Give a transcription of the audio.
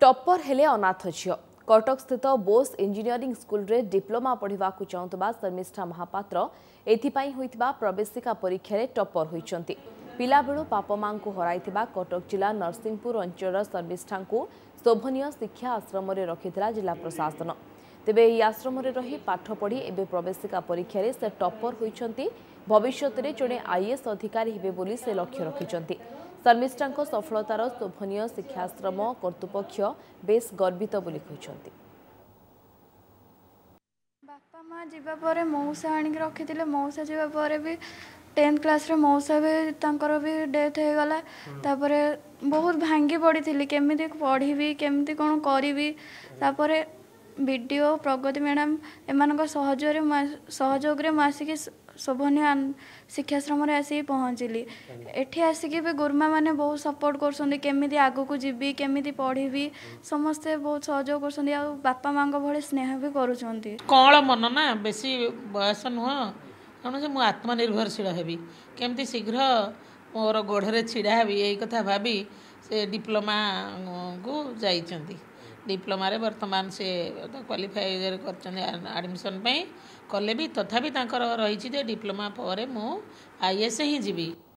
Topper हेले अनाथ झील कटक स्थित बोस इंजीनियरिंग स्कूल रे डिप्लोमा पढ़ा चाहूबा शर्मिष्ठा महापात्र एथिपाई होइतिबा प्रवेशिका परीक्षा रे टॉपर होइचंती। पिला बेलू बापा मां को हराइथिबा कटक जिला नरसिंहपुर अंचल शर्मिष्ठा को शोभनीय शिक्षा आश्रम रे रखिथिला जिला प्रशासन। तेबे एही आश्रम रे रही पाठ पढ़ी एबे प्रवेशिका परीक्षा रे से टॉपर होइचंती। भविष्य में जड़े आईएएस अधिकारी हेबे बोली से लक्ष्य रखिचंती। शर्मिष्ठा सफलतार शोभनीय शिक्षाश्रम कर्तृपक्ष बेस गर्वित बोली कहिसंती। बापा माँ जीवा पर मौसा आनिक रखी मौसा जीवा पर भी 10th क्लास रे मौसा भी तांकर भी डेथ हो गला। तापरे बहुत भांगी पड़ी थी केमिति पढ़ी केमिति कौन करी। तापरे वीडियो प्रगति मैडम एमान सहयोग रे आसिक शोभनीय शिक्षाश्रम आसिक पहुँचली। एठी आसिक भी गुरुमा मैंने बहुत सपोर्ट करमी आगू को जीवी केमी पढ़ी समस्ते बहुत सहयोग कर बापा माँ भले स्नेह भी करुँच। कौन मन ना बेसी बयस नुह कौन से मुझे आत्मनिर्भरशील हेबी केमती शीघ्र मोर गोढ़े छिड़ा हेबी यही कथा भाभी से डिप्लोमा को जाइछंती। डिप्लोमा रे वर्तमान से क्वालिफाई कर एडमिशन कले भी तथापि तांकर रही डिप्लोमा पर मु आईएएस ही जीवी।